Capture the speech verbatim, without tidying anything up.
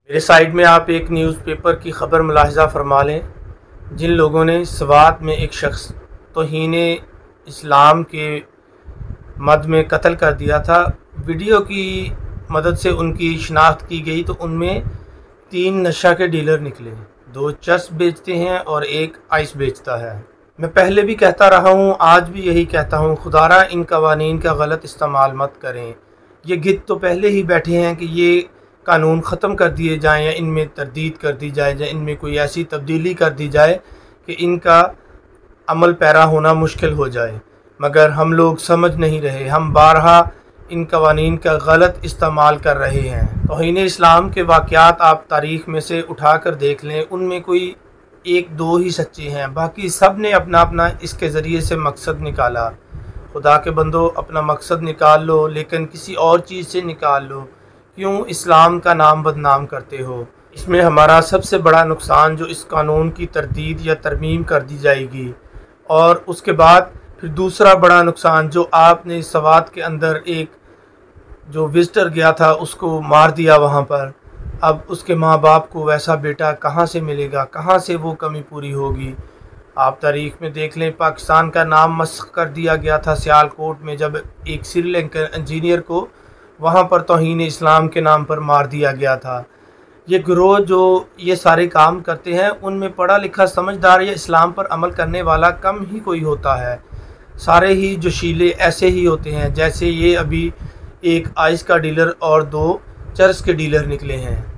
میرے سائڈ میں آپ ایک نیوز پیپر کی خبر ملاحظہ فرما لیں، جن لوگوں نے سوات میں ایک شخص توہین اسلام کے مد میں قتل کر دیا تھا۔ ویڈیو کی مدد سے ان کی شناخت کی گئی تو ان میں تین نشہ کے ڈیلر نکلے، دو چرس بیچتے ہیں اور ایک آئس بیچتا ہے۔ میں پہلے بھی کہتا رہا ہوں، آج بھی یہی کہتا ہوں، خدارا ان قوانین کا غلط استعمال مت کریں۔ یہ گدھ تو پہلے ہی بیٹھے ہیں کہ یہ قانون ختم کر دیے جائیں یا ان میں تردید کر دی جائے یا ان میں کوئی ایسی تبدیلی کر دی جائے کہ ان کا عمل پیرا ہونا مشکل ہو جائے، مگر ہم لوگ سمجھ نہیں رہے۔ ہم بارہا ان قوانین کا غلط استعمال کر رہے ہیں۔ توہین اسلام کے واقعات آپ تاریخ میں سے اٹھا کر دیکھ لیں، ان میں کوئی ایک دو ہی سچے ہیں، باقی سب نے اپنا اپنا اس کے ذریعے سے مقصد نکالا۔ خدا کے بندو، اپنا مقصد نکال لو، لیکن کسی اور چیز سے نکال لو، کیوں اسلام کا نام بدنام کرتے ہو؟ اس میں ہمارا سب سے بڑا نقصان جو اس قانون کی تردید یا ترمیم کر دی جائے گی، اور اس کے بعد پھر دوسرا بڑا نقصان جو آپ نے سوات کے اندر ایک جو وزٹر گیا تھا اس کو مار دیا وہاں پر، اب اس کے ماں باپ کو ویسا بیٹا کہاں سے ملے گا، کہاں سے وہ کمی پوری ہوگی؟ آپ تاریخ میں دیکھ لیں، پاکستان کا نام مسخ کر دیا گیا تھا سیال کوٹ میں، جب ایک سری لنکن انجینئر کو وہاں پر توہین اسلام کے نام پر مار دیا گیا تھا۔ یہ گروہ جو یہ سارے کام کرتے ہیں، ان میں پڑھا لکھا سمجھدار یا اسلام پر عمل کرنے والا کم ہی کوئی ہوتا ہے، سارے ہی جوشیلے ایسے ہی ہوتے ہیں جیسے یہ ابھی ایک آئس کا ڈیلر اور دو چرس کے ڈیلر نکلے ہیں۔